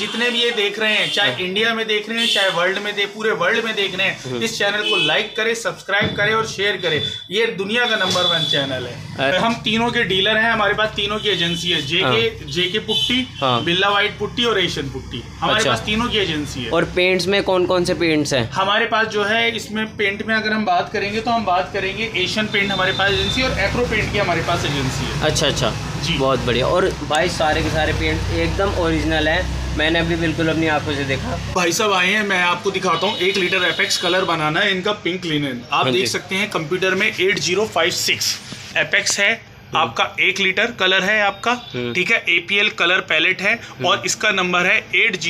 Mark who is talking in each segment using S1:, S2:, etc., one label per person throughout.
S1: जितने भी ये देख रहे हैं, चाहे इंडिया में देख रहे हैं चाहे वर्ल्ड में पूरे वर्ल्ड में देख रहे हैं, इस चैनल को लाइक करें, सब्सक्राइब करें और शेयर करें। ये दुनिया का नंबर 1 चैनल है। हम तीनों के डीलर हैं, हमारे पास तीनों की एजेंसी है, JK putty, Birla white putty और एशियन पुट्टी, हमारे पास तीनों की एजेंसी है।
S2: और पेंट्स में कौन कौन से पेंट्स हैं
S1: हमारे पास जो है? इसमें पेंट में अगर हम बात करेंगे तो हम बात करेंगे एशियन पेंट हमारे पास एजेंसी और एक्रो पेंट की हमारे पास एजेंसी है।
S2: अच्छा जी, बहुत बढ़िया। और भाई सारे के सारे पेंट एकदम ओरिजिनल है, मैंने अभी बिल्कुल अपनी आंखों से देखा। भाई
S1: साहब आए हैं, मैं आपको दिखाता हूँ। 1 लीटर एपेक्स कलर बनाना है इनका, पिंक लिनन। आप देख सकते हैं कंप्यूटर में 8056 एपेक्स है आपका, 1 लीटर कलर है आपका, ठीक है। APL कलर पैलेट है और इसका नंबर है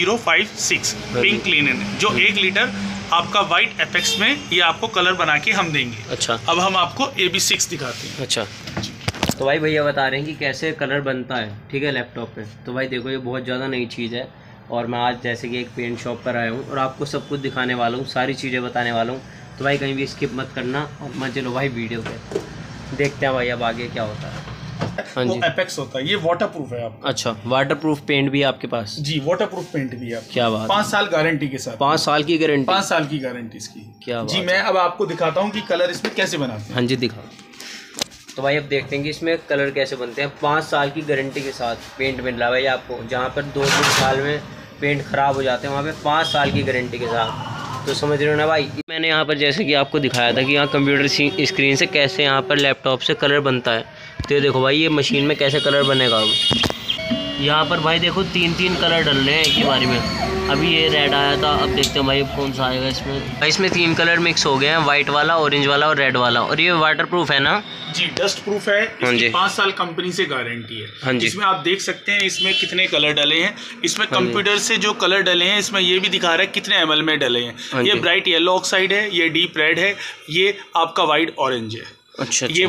S1: 8056 पिंक लिनन, जो 1 लीटर आपका वाइट एपेक्स में ये आपको कलर बना के हम देंगे।
S2: अच्छा,
S1: अब हम आपको AB6 दिखाते हैं।
S2: अच्छा, तो भाई भैया बता रहे हैं कि कैसे कलर बनता है, ठीक है, लैपटॉप पे। तो भाई देखो ये बहुत ज़्यादा नई चीज़ है और मैं आज जैसे कि एक पेंट शॉप पर आया हूँ और आपको सब कुछ दिखाने वाला हूँ, सारी चीज़ें बताने वाला हूँ। तो भाई कहीं भी स्किप मत करना और मत चलो भाई वीडियो पे देखते हैं भाई अब आगे क्या होता है। हाँ जी,
S1: एपेक्स होता है, ये वाटर प्रूफ है आपका।
S2: अच्छा, वाटर प्रूफ पेंट भी है आपके पास?
S1: जी, वाटर प्रूफ पेंट भी है।
S2: क्या बात,
S1: 5 साल गारंटी के साथ।
S2: 5 साल की गारंटी?
S1: 5 साल की गारंटी इसकी।
S2: क्या
S1: जी, मैं अब आपको दिखाता हूँ कि कलर इसमें कैसे बनाते हैं।
S2: हाँ जी, दिखाओ। तो भाई अब देखते हैं कि इसमें कलर कैसे बनते हैं। 5 साल की गारंटी के साथ पेंट मिल रहा है भाई आपको, जहाँ पर 2-3 साल में पेंट ख़राब हो जाते हैं वहाँ पे 5 साल की गारंटी के साथ। तो समझ रहे हो ना भाई। मैंने यहाँ पर जैसे कि आपको दिखाया था कि यहाँ कंप्यूटर स्क्रीन से कैसे यहाँ पर लैपटॉप से कलर बनता है। तो ये देखो भाई ये मशीन में कैसे कलर बनेगा। यहाँ पर भाई देखो 3-3 कलर डल रहे हैं एक ही बारी में। अभी ये रेड आया था, अब देखते हैं भाई अब कौन सा आएगा इसमें। भाई इसमें 3 कलर मिक्स हो गए हैं, वाइट वाला, ऑरेंज वाला और रेड वाला। और ये वाटर प्रूफ है ना?
S1: जी, डस्ट प्रूफ है। इसकी 5 साल कंपनी से गारंटी है।
S2: हाँ जी,
S1: इसमें आप देख सकते हैं इसमें कितने कलर डले हैं। इसमें कंप्यूटर से जो कलर डले हैं इसमें ये भी दिखा रहा है कितने ml में डले हैं। ये ब्राइट येलो ऑक्साइड है, ये डीप रेड है, ये आपका वाइट ऑरेंज है।
S2: अच्छा,
S1: ये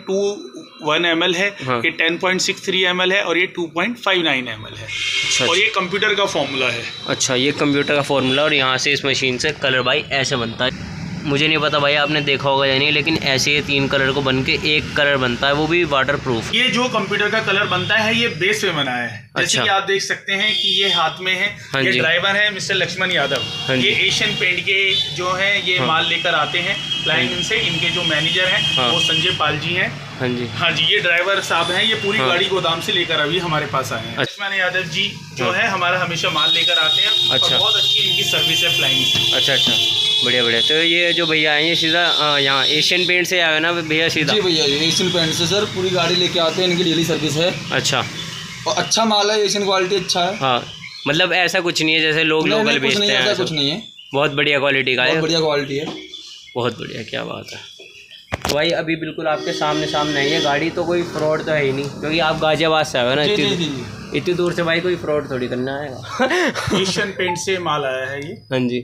S1: 1.21 ml है, ये 10.63 ml है और ये 2.59 ml है। अच्छा, और ये कंप्यूटर का फॉर्मूला है। अच्छा, ये कंप्यूटर का फॉर्मूला और यहाँ से इस मशीन से कलर भाई ऐसे बनता है। मुझे नहीं पता भाई आपने देखा होगा या नहीं, लेकिन ऐसे ये 3 कलर को बन के 1 कलर बनता है, वो भी वाटर प्रूफ। ये जो कंप्यूटर का कलर बनता है ये बेस पे बना है। जैसे कि आप देख सकते हैं कि ये हाथ में है। हाँ, ये ड्राइवर है मिस्टर लक्ष्मण यादव। हाँ, ये एशियन पेंट के जो है ये माल लेकर आते हैं फ्लाइंग इन से। इनके जो मैनेजर हैं वो संजय पाल जी हैं। हाँ जी, हाँ जी, ये ड्राइवर साहब हैं। ये पूरी गाड़ी गोदाम से लेकर अभी हमारे पास आए हैं। लक्ष्मण यादव जी जो है हमारा हमेशा माल लेकर आते हैं। अच्छा, बहुत अच्छी इनकी सर्विस है फ्लाइंग। अच्छा, बढ़िया बढ़िया। तो ये जो भैया आए हैं सीधा यहाँ एशियन पेंट से आए ना भैया सीधा?
S3: जी भैया, एशियन पेंट से सर पूरी गाड़ी लेके आते हैं, इनकी डेली सर्विस है।
S2: अच्छा,
S3: और अच्छा माल है, एशियन क्वालिटी अच्छा है।
S2: हाँ, मतलब ऐसा कुछ नहीं है जैसे लोग लोकल बेचते हैं?
S3: ऐसा कुछ नहीं है,
S2: बहुत बढ़िया क्वालिटी का है।
S3: बहुत बढ़िया क्वालिटी है,
S2: बहुत बढ़िया, क्या बात है। तो भाई अभी बिल्कुल आपके सामने नहीं है गाड़ी, तो कोई फ्रॉड तो है ही नहीं, क्योंकि आप गाजियाबाद से आए हो ना। इतनी दूर से भाई कोई फ्रॉड थोड़ी करना आएगा।
S1: एशियन पेंट से माल आया है ये।
S2: हाँ जी,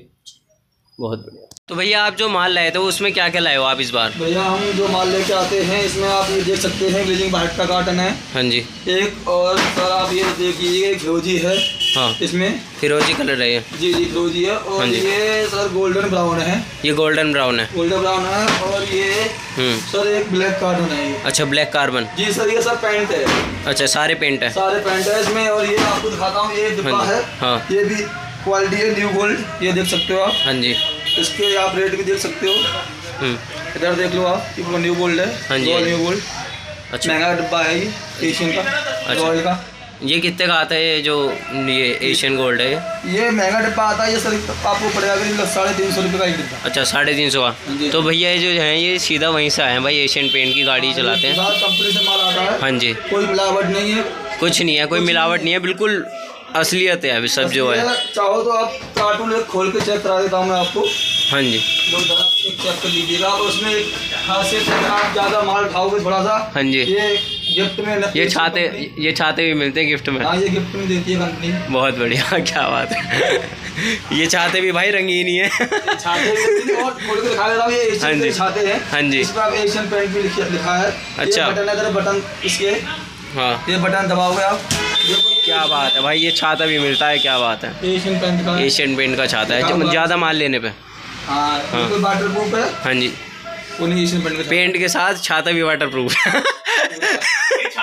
S2: बहुत बढ़िया। तो भैया आप जो माल लाए थे उसमें क्या क्या लाए हो आप इस बार?
S3: भैया हम जो माल लेके आते हैं इसमें आप ये देख सकते हैं ग्लेजिंग वाइट का कार्टन है।
S2: हाँ जी,
S3: एक, और सर आप ये देखिए फिरोजी है। हाँ, इसमें
S2: फिरोजी कलर है ये? जी
S3: जी, फिरोजी है। और ये सर गोल्डन ब्राउन है।
S2: ये गोल्डन ब्राउन है? गोल्डन ब्राउन है।
S3: और ये सर एक ब्लैक कार्बन है।
S2: अच्छा, ब्लैक कार्बन।
S3: जी सर, ये सब पेंट है।
S2: अच्छा, सारे पेंट है? सारे पेंट है
S3: इसमें। और ये आपको दिखाता हूँ, ये डिब्बा है। हाँ, ये भी क्वालिटी है, न्यू गोल्ड, ये देख सकते हो आप।
S2: हाँ जी,
S3: इसके आप रेट भी देख सकते हो। इधर देख लो आप, ये न्यू गोल्ड है। हाँ जी, न्यू गोल्ड। अच्छा, महंगा डिब्बा है ये एशियन का, रॉयल का।
S2: ये कितने का आता है ये जो ये एशियन गोल्ड है? ये
S3: महंगा डिब्बा आता है, ये सर आपको पड़ेगा 350 रुपये का एक डिब्बा।
S2: अच्छा, 350 का। तो भैया ये जो है ये सीधा वहीं से आए हैं भाई, एशियन पेंट की गाड़ी चलाते हैं,
S3: कंपनी से माल आता है।
S2: हाँ जी,
S3: कोई मिलावट नहीं है,
S2: कुछ नहीं है, कोई मिलावट नहीं है, बिल्कुल असलियत है अभी सब जो है।
S3: चाहो तो आप कार्टून खोल के चेक करा देता हूँ मैं आपको।
S2: हाँ जी,
S3: चेक कर लीजिएगा। आप उसमें खासियत है, आप ज़्यादा माल खाओगे थोड़ा सा।
S2: हाँ जी,
S3: ये गिफ्ट में
S2: ये छाते भी मिलते हैं गिफ्ट में?
S3: हाँ, ये गिफ्ट में देती है कंपनी।
S2: बहुत बढ़िया, क्या बात है। ये छाते भी भाई रंगीन ही है।
S3: छाते और खोल के दिखा देता हूँ, ये एशियन छाते हैं।
S2: हाँ जी,
S3: इसमें आप एशियन पेंट भी लिखा है।
S2: अच्छा,
S3: बटन इसके, हाँ, ये बटन दबाओगे आप।
S2: क्या बात है भाई, ये छाता भी मिलता है, क्या बात है।
S3: एशियन पेंट का,
S2: एशियन पेंट का छाता है ज़्यादा माल लेने पे।
S3: हाँ, वाटर प्रूफ है।
S2: हाँ जी, पेंट के साथ छाता भी वाटर प्रूफ है।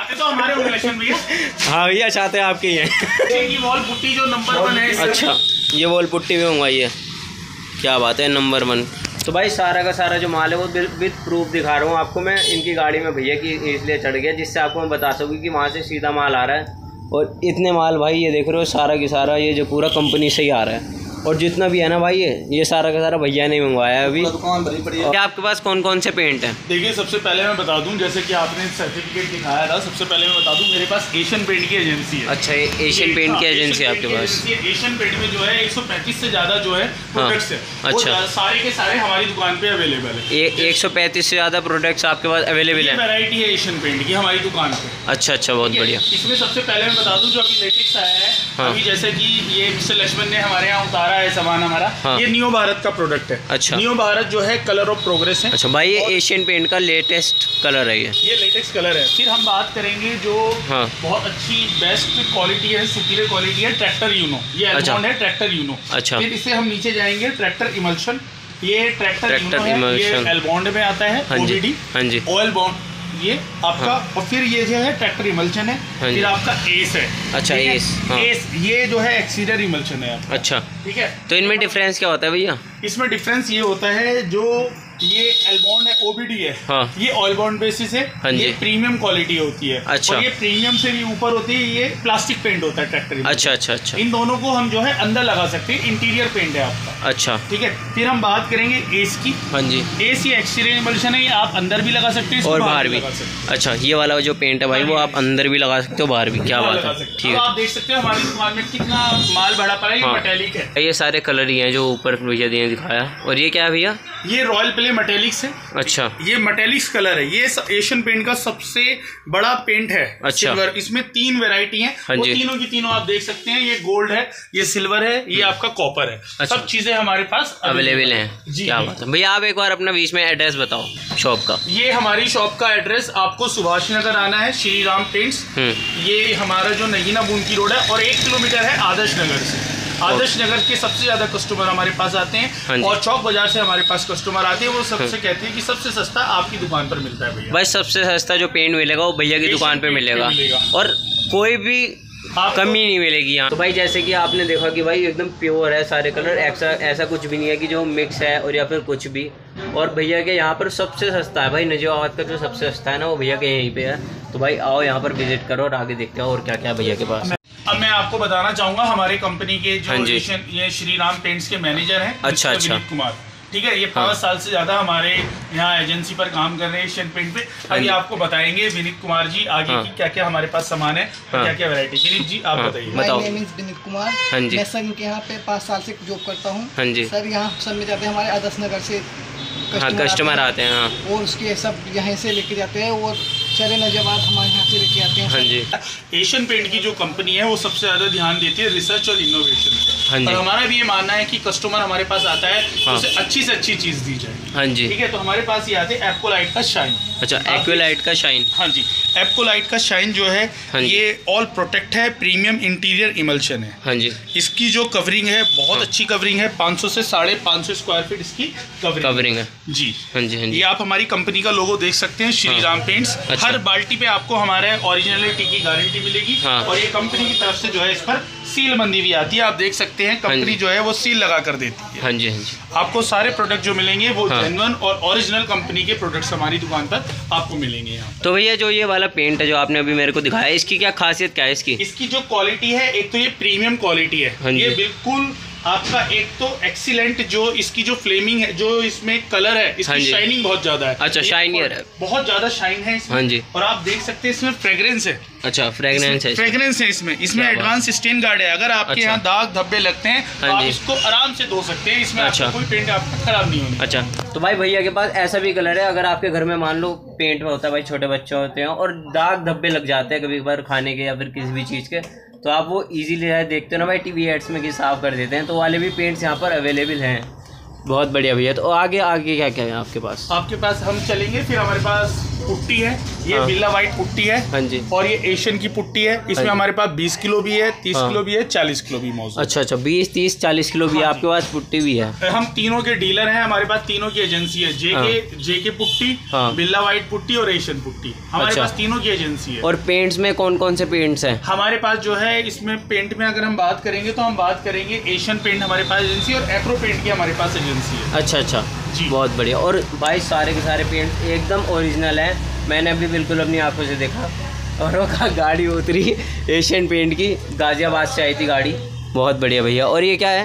S1: चाहते तो हमारे होंगे लक्ष्मण भैया।
S2: हाँ भैया चाहते हैं आपके ही हैं।
S1: ये वॉल पुट्टी जो नंबर 1 है।
S2: अच्छा ये वॉल पुट्टी भी मंगवाई है, क्या बात है, नंबर 1। तो भाई सारा का सारा जो माल है वो विद प्रूफ दिखा रहा हूँ आपको मैं। इनकी गाड़ी में भैया की इसलिए चढ़ गया जिससे आपको मैं बता सकूँ कि वहाँ से सीधा माल आ रहा है। और इतने माल भाई ये देख रहे हो सारा की सारा ये जो पूरा कंपनी से ही आ रहा है। और जितना भी है ना भाई ये सारा का सारा भैया ने मंगवाया है अभी।
S3: दुकान भरी पड़ी है।
S2: क्या आपके पास कौन कौन से पेंट हैं?
S1: देखिए सबसे पहले मैं बता दूं, जैसे कि आपने सर्टिफिकेट दिखाया था, सबसे पहले मैं बता दूं मेरे पास एशियन पेंट की एजेंसी है।
S2: अच्छा ये एशियन पेंट की एजेंसी है आपके पास?
S1: एशियन पेंट में जो है 135 से ज़्यादा जो है प्रोडक्ट्स है। अच्छा सारे के सारे हमारी दुकान पे अवेलेबल है।
S2: 135 से ज़्यादा प्रोडक्ट्स आपके पास अवेलेबल है?
S1: वैरायटी है एशियन पेंट की हमारी दुकान पे।
S2: अच्छा अच्छा बहुत बढ़िया।
S1: इसमें सबसे पहले मैं बता दूं जो अभी लेटेक्स आया है, अभी जैसे कि ये मिस्टर लक्ष्मण ने हमारे यहाँ उतारा है सामान हमारा। ये नियो भारत का प्रोडक्ट है।
S2: अच्छा
S1: नियो भारत जो है कलर ऑफ प्रोग्रेस है।
S2: अच्छा भाई ये एशियन पेंट का लेटेस्ट कलर है ये
S1: लेटेक्स कलर है। फिर हम बात करेंगे जो बहुत अच्छी बेस्ट क्वालिटी है, सुपीरियर क्वालिटी है, ट्रैक्टर यूनो। ये एल्बॉन्ड है ट्रैक्टर यूनो। अच्छा फिर इसे हम नीचे जाएंगे ट्रैक्टर इमल्शन। ये ट्रैक्टर यूनो है, ये एल्बॉन्ड में आता है। ओबीडी
S2: हाँ जी
S1: ऑयल बॉन्ड ये आपका। और फिर ये जो है ट्रैक्टर इमल्शन है। फिर आपका एस है। अच्छा एस ये जो है एक्सीरियर इमल्शन है आपका।
S2: अच्छा
S1: ठीक है।
S2: तो इनमें डिफरेंस क्या होता है भैया?
S1: इसमें डिफरेंस ये होता है जो ये एल्बॉन्ड है ओबीडी है। ये ऑयल बॉन्ड बेसिस है। ये प्रीमियम क्वालिटी होती है। अच्छा और ये प्रीमियम से भी ऊपर होती है, ये प्लास्टिक पेंट होता है ट्रैक्टर। अच्छा अच्छा अच्छा इन दोनों को हम जो है अंदर लगा सकते हैं, इंटीरियर पेंट है आपका। अच्छा ठीक है। फिर हम बात करेंगे एस की। हाँ जी एस ये एक्सटीरियर इमल्शन है, ये आप अंदर भी लगा सकते हैं और बाहर भी।
S2: अच्छा ये वाला जो पेंट है भाई वो आप अंदर भी लगा सकते हो बाहर भी, क्या बात है। ठीक है
S1: आप देख सकते हो हमारी दुकान में कितना माल भरा पड़ा है। ये मेटेलिक है,
S2: ये सारे कलर ही हैं जो ऊपर भैया ने दिखाया। और ये क्या है भैया?
S1: ये रॉयल प्ले मेटेलिक्स है। अच्छा ये मेटेलिक्स कलर है। ये एशियन पेंट का सबसे बड़ा पेंट है। अच्छा सिल्वर। इसमें 3 वैरायटी है। वो तीनों की तीनों आप देख सकते हैं। ये गोल्ड है, ये सिल्वर है, ये आपका कॉपर है। अच्छा। सब चीजें हमारे पास अवेलेबल हैं। क्या बात है भैया। आप एक बार अपना बीच में एड्रेस बताओ शॉप का। ये हमारी शॉप का एड्रेस आपको सुभाष नगर आना है, श्री राम पेंट्स। ये हमारा जो नगीना बुनकी रोड है और 1 किलोमीटर है आदर्श नगर से। आदर्श नगर के सबसे ज्यादा कस्टमर हमारे पास आते हैं और चौक बाजार से हमारे पास कस्टमर आते हैं। वो सबसे कहते हैं कि सबसे सस्ता आपकी दुकान पर मिलता है भैया।
S2: भाई सबसे सस्ता जो पेंट मिलेगा वो भैया की दुकान पे मिलेगा और कोई भी कमी नहीं मिलेगी यहाँ। तो भाई जैसे कि आपने देखा कि भाई एकदम प्योर है सारे कलर, ऐसा कुछ भी नहीं है कि जो मिक्स है और या फिर कुछ भी। और भैया के यहाँ पर सबसे सस्ता है भाई, नजीबाबाद का जो सबसे सस्ता है ना वो भैया के यहीं पे है। तो भाई आओ यहाँ पर विजिट करो और आगे देखते हो और क्या क्या भैया के पास।
S1: अब मैं आपको बताना चाहूंगा हमारे कंपनी के जो ये श्री राम पेंट्स के मैनेजर हैं। अच्छा विनीत कुमार। ठीक है। ये 5 साल से ज्यादा हमारे यहाँ एजेंसी पर काम कर रहे हैं एशियन पेंट पे। अभी आपको बताएंगे विनीत कुमार जी आगे की क्या क्या हमारे पास सामान है, क्या क्या वैरायटी। विनीत जी आप बताइए।
S4: बताओ। विनीत कुमार। मैं सर इनके यहाँ पे 5 साल से जॉब करता हूँ। सर यहाँ सब में जाते हैं हमारे आदर्श नगर से
S2: कस्टमर आते हैं।
S4: और उसके सब यहाँ से लेके जाते हैं और चले नजाबाद हमारे यहाँ से लेके आते हैं।
S1: हाँ जी एशियन पेंट की जो कंपनी है वो सबसे ज्यादा ध्यान देती है रिसर्च और इनोवेशन पे। और हमारा भी ये मानना है कि कस्टमर हमारे पास आता है तो उसे अच्छी से अच्छी चीज दी जाए। हाँ जी ठीक है। तो हमारे पास ये आते हैं एक्वालाइट का शाइन। अच्छा एक्वालाइट का शाइन। हाँ जी एक्वालाइट का शाइन जो है ये ऑल प्रोटेक्ट है, प्रीमियम इंटीरियर इमल्शन है। हाँ जी इसकी जो कवरिंग है बहुत अच्छी कवरिंग है। 500 से 550 स्क्वायर फीट इसकी कवरिंग है जी। हाँ जी ये आप हमारी कंपनी का लोगो देख सकते हैं श्री राम पेंट्स। हर बाल्टी पे आपको हमारे ओरिजिनलिटी की गारंटी मिलेगी। और ये कंपनी की तरफ से जो है इस पर सील बंदी भी आती है। आप देख सकते हैं कंपनी जो है वो सील लगा कर देती है। हाँ जी हाँ जी आपको सारे प्रोडक्ट जो मिलेंगे वो जेन्युइन और ओरिजिनल कंपनी के प्रोडक्ट्स हमारी दुकान पर आपको मिलेंगे यहाँ।
S2: तो भैया जो ये वाला पेंट है जो आपने अभी मेरे को दिखाया, इसकी क्या खासियत क्या है?
S1: इसकी जो क्वालिटी है, एक तो ये प्रीमियम क्वालिटी है। ये बिल्कुल आपका एक तो एक्सीलेंट जो इसकी जो फ्लेमिंग है, जो इसमें कलर है, इसकी शाइनिंग बहुत ज्यादा है। अच्छा शाइनियर है, बहुत ज्यादा शाइन है इसमें। हाँ जी और आप देख सकते हैं इसमें फ्रेग्रेंस है। अच्छा फ्रेग्रेंस है इसमें एडवांस स्टेन गार्ड है। अगर आपके यहाँ दाग धब्बे लगते हैं तो आप इसको आराम से धो सकते हैं। इसमें आपको कोई पेंट आपका खराब नहीं होगी।
S2: अच्छा तो भाई भैया के पास ऐसा भी कलर है, अगर आपके घर में मान लो पेंट में होता है भाई, छोटे बच्चे होते हैं और दाग धब्बे लग जाते हैं कभी कभार खाने के या फिर किसी भी चीज़ के, तो आप वो इजीली देखते हो ना भाई टीवी एड्स में कि साफ कर देते हैं, तो वाले भी पेंट्स यहाँ पर अवेलेबल हैं। बहुत बढ़िया भैया। तो आगे आगे क्या क्या है आपके पास?
S1: आपके पास हम चलेंगे, फिर हमारे पास पुट्टी है, ये बिल्ला व्हाइट पुट्टी है।
S2: हाँ जी।
S1: और ये एशियन की पुट्टी है। इसमें हमारे पास 20 किलो भी है, 30 किलो भी है, 40 किलो भी मौजूद।
S2: अच्छा अच्छा, 20, 30, 40 किलो भी आपके पास पुट्टी भी है।
S1: हम तीनों के डीलर हैं, हमारे पास तीनों की एजेंसी है। JK putty, Birla white putty और एशियन पुट्टी, हमारे पास तीनों की एजेंसी है।
S2: और पेंट्स में कौन कौन से पेंट्स हैं
S1: हमारे पास? जो है इसमें पेंट में अगर हम बात करेंगे तो हम बात करेंगे एशियन पेंट हमारे पास एजेंसी और एक्रो पेंट की हमारे पास एजेंसी है।
S2: अच्छा अच्छा
S1: जी,
S2: बहुत बढ़िया। और भाई सारे के सारे पेंट एकदम ओरिजिनल है, मैंने अभी बिल्कुल अपनी आंखों से देखा। और वो गाड़ी उतरी एशियन पेंट की, गाजियाबाद से आई थी गाड़ी, बहुत बढ़िया भैया। और ये क्या है?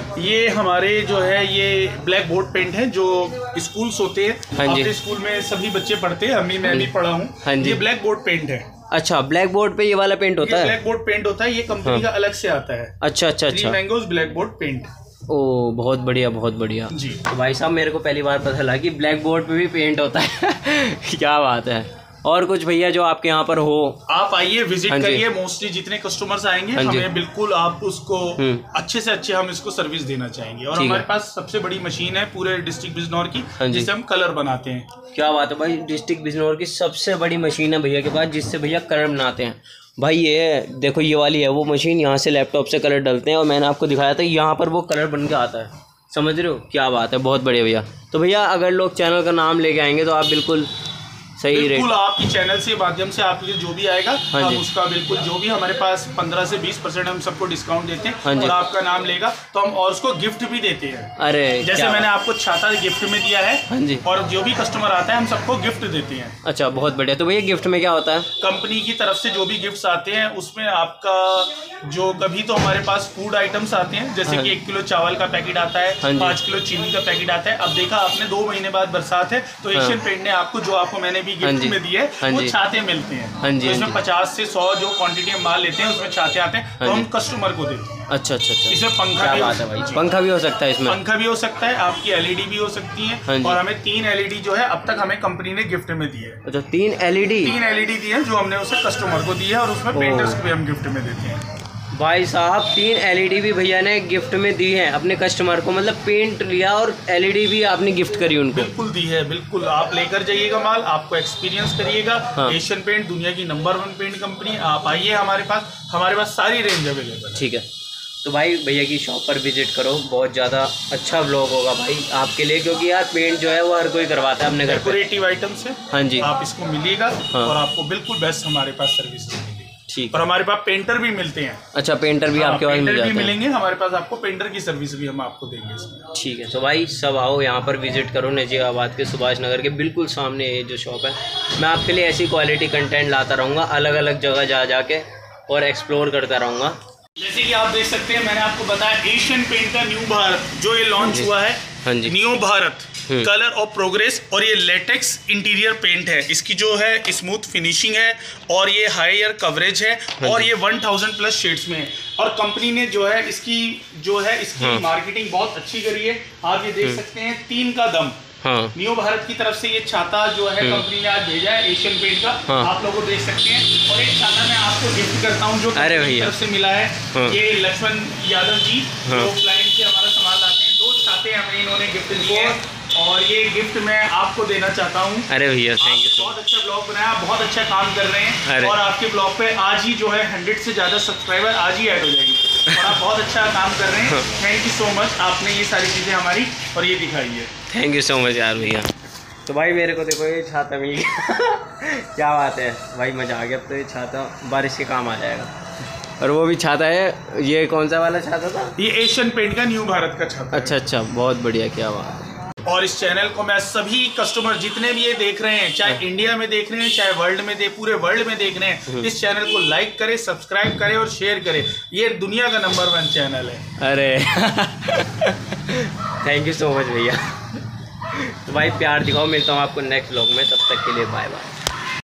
S1: ये हमारे जो है ये ब्लैक बोर्ड पेंट है जो स्कूल्स होते हैं।
S2: हाँ जी।
S1: अपने स्कूल में सभी बच्चे पढ़ते हैं, मैं भी पढ़ा हूँ।
S2: हाँ जी।
S1: ये ब्लैक बोर्ड पेंट है।
S2: अच्छा, ब्लैक बोर्ड पे ये वाला पेंट होता है?
S1: ब्लैक बोर्ड पेंट होता है, ये कंपनी का अलग से आता है।
S2: अच्छा अच्छा अच्छा,
S1: मैंगोज ब्लैक बोर्ड पेंट।
S2: ओ बहुत बढ़िया बहुत बढ़िया
S1: जी।
S2: तो भाई साहब मेरे को पहली बार पता लगा कि ब्लैक बोर्ड पे भी पेंट होता है। क्या बात है। और कुछ भैया जो आपके यहाँ पर हो?
S1: आप आइए, विजिट करिए। मोस्टली जितने कस्टमर्स आएंगे हमें बिल्कुल आप उसको अच्छे से अच्छे हम इसको सर्विस देना चाहेंगे। और हमारे पास सबसे बड़ी मशीन है पूरे डिस्ट्रिक्ट बिजनौर की, जिससे हम कलर बनाते हैं।
S2: क्या बात है भाई, डिस्ट्रिक्ट बिजनौर की सबसे बड़ी मशीन है भैया के पास, जिससे भैया कलर बनाते हैं। भाई ये देखो, ये वाली है वो मशीन, यहाँ से लैपटॉप से कलर डलते हैं और मैंने आपको दिखाया था यहाँ पर वो कलर बन के आता है। समझ रहे हो? क्या बात है, बहुत बढ़िया भैया। तो भैया अगर लोग चैनल का नाम लेके आएंगे तो आप बिल्कुल सही रेट,
S1: बिल्कुल आपकी चैनल से माध्यम से आपके जो भी आएगा हम उसका बिल्कुल जो भी हमारे पास 15 से 20% हम सबको डिस्काउंट देते हैं। और आपका नाम लेगा तो हम और उसको गिफ्ट भी देते हैं।
S2: अरे
S1: जैसे मैंने आपको छाता गिफ्ट में दिया है।
S2: हाँ जी।
S1: और जो भी कस्टमर आता है हम सबको गिफ्ट देते हैं।
S2: अच्छा बहुत बढ़िया। तो भैया गिफ्ट में क्या होता है?
S1: कंपनी की तरफ से जो भी गिफ्ट्स आते हैं उसमें आपका जो कभी तो हमारे पास फूड आइटम्स आते हैं, जैसे कि 1 किलो चावल का पैकेट आता है, 5 किलो चीनी का पैकेट आता है। अब देखा आपने 2 महीने बाद बरसात है तो एशियन पेंट ने आपको जो आपको मैंने भी गिफ्ट में दिए वो छाते मिलते हैं। तो इसमें 50 से 100 जो क्वांटिटी हम माल लेते हैं उसमें छाते आते हैं, तो हम कस्टमर को देते हैं।
S2: अच्छा अच्छा अच्छा।
S1: इसमें पंखा भी
S2: भाई, पंखा भी हो सकता है इसमें?
S1: पंखा भी हो सकता है, आपकी एलईडी भी हो सकती है। और हमें 3 एलईडी जो है अब तक हमें कंपनी ने गिफ्ट में दी है।
S2: अच्छा 3 एलईडी दी
S1: है जो हमने उसे कस्टमर को दी है, और उसमें पेंटर्स को भी हम गिफ्ट में देते हैं।
S2: भाई साहब 3 एलईडी भी भैया ने गिफ्ट में दी है अपने कस्टमर को, मतलब पेंट लिया और एलईडी भी आपने गिफ्ट करी उनको?
S1: बिल्कुल दी है, बिल्कुल। आप लेकर जाइएगा माल, आपको एक्सपीरियंस करिएगा। एशियन पेंट दुनिया की नंबर 1 पेंट कंपनी। आप आइए हमारे पास सारी रेंज अवेलेबल है।
S2: ठीक है, तो भाई भैया की शॉप पर विजिट करो, बहुत ज़्यादा अच्छा व्लॉग होगा भाई आपके लिए, क्योंकि यार पेंट जो है वो हर कोई करवाता है अपने घर पे।
S1: डेकोरेटिव आइटम्स है। हाँ जी। आप इसको मिलिएगा और आपको बिल्कुल बेस्ट हमारे पास सर्विस मिलेगी। ठीक। और हमारे पास पेंटर भी मिलते हैं।
S2: अच्छा पेंटर भी आपके पास मिल जाते हैं?
S1: मिलेंगे हमारे पास, आपको पेंटर की सर्विस भी हम आपको देंगे इसमें।
S2: ठीक है, तो भाई सब आओ यहाँ पर विजिट करो, नजीबाबाद के सुभाष नगर के बिल्कुल सामने ये जो शॉप है। मैं आपके लिए ऐसी क्वालिटी कंटेंट लाता रहूँगा, अलग अलग जगह जा जाके और एक्सप्लोर करता रहूँगा।
S1: जैसे कि आप देख सकते हैं, मैंने आपको बताया एशियन पेंट का न्यू भारत जो ये लॉन्च हुआ है।
S2: हाँ जी।
S1: New Bharat colour of progress, और ये लेटेक्स इंटीरियर पेंट है। इसकी जो है स्मूथ फिनिशिंग है और ये हायर कवरेज है और ये 1000+ शेड्स में है। और कंपनी ने जो है इसकी मार्केटिंग बहुत अच्छी करी है। आप ये देख सकते हैं 3 का दम। न्यू भारत की तरफ से ये छाता जो है कंपनी ने आज भेजा है एशियन पेंट का। आप लोगों को देख सकते हैं। और एक छाता मैं आपको गिफ्ट करता हूँ जो कंपनी की तरफ से मिला है। ये लक्ष्मण यादव जी जो क्लाइंट से हमारा सामान लाते हैं, 2 छाते हमें इन्होंने गिफ्ट दिए हैं और ये गिफ्ट मैं आपको देना चाहता हूँ।
S2: अरे भैया थैंक यू।
S1: बहुत अच्छा ब्लॉग बनाया, बहुत अच्छा काम कर रहे हैं। और आपके ब्लॉग पे आज ही जो है 100 से ज़्यादा सब्सक्राइबर आज ही ऐड हो जाएंगे। और आप बहुत अच्छा काम कर रहे हैं। थैंक यू सो मच, आपने ये सारी चीज़ें हमारी और ये दिखाई है।
S2: थैंक यू सो मच यार भैया। तो भाई मेरे को देखो ये छाता मिल गया। क्या बात है भाई, मज़ा आ गया। अब तो ये छाता बारिश के काम आ जाएगा। और वो भी छाता है, ये कौन सा वाला छाता था?
S1: ये एशियन पेंट का न्यू भारत का छाता।
S2: अच्छा अच्छा, बहुत बढ़िया, क्या बात है।
S1: और इस चैनल को मैं सभी कस्टमर जितने भी ये देख रहे हैं, चाहे इंडिया में देख रहे हैं चाहे वर्ल्ड में पूरे वर्ल्ड में देख रहे हैं, इस चैनल को लाइक करें, सब्सक्राइब करें और शेयर करें। ये दुनिया का नंबर 1 चैनल है।
S2: अरे थैंक यू सो मच भैया। तो भाई प्यार दिखाओ, मिलता हूँ आपको नेक्स्ट व्लॉग में, तब तक के लिए बाय बाय।